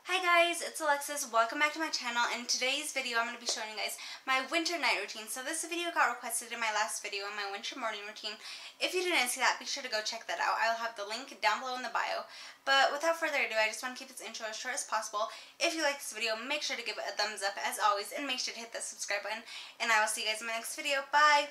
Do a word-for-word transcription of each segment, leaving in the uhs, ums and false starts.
Hi guys, it's Alexis. Welcome back to my channel. In today's video, I'm going to be showing you guys my winter night routine. So this video got requested in my last video, in my winter morning routine. If you didn't see that, be sure to go check that out. I'll have the link down below in the bio. But without further ado, I just want to keep this intro as short as possible. If you like this video, make sure to give it a thumbs up as always, and make sure to hit the subscribe button. And I will see you guys in my next video. Bye!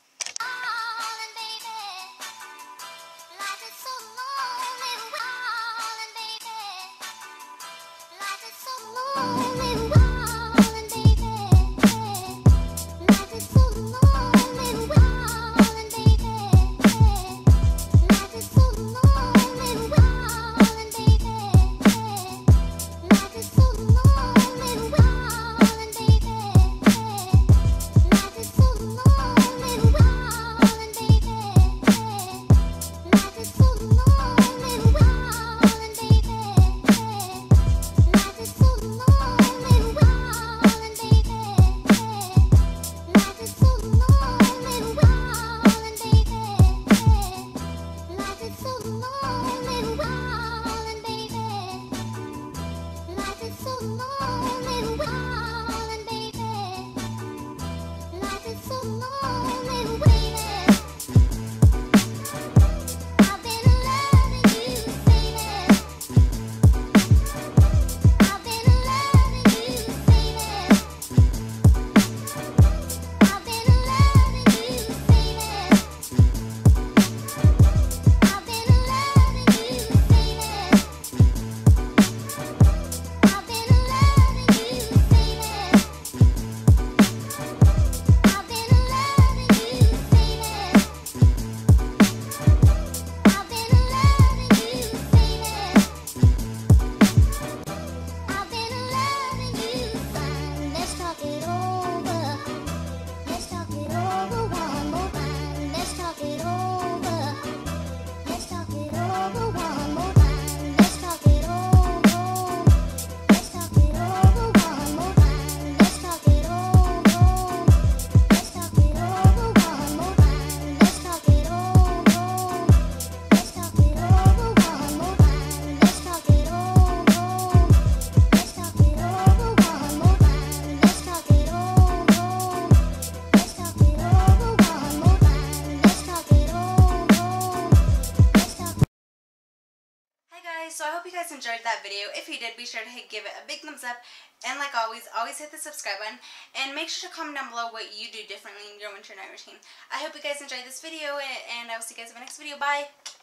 So I hope you guys enjoyed that video. If you did, be sure to hit, give it a big thumbs up. And like always, always hit the subscribe button. And make sure to comment down below what you do differently in your winter night routine. I hope you guys enjoyed this video, and I will see you guys in my next video. Bye!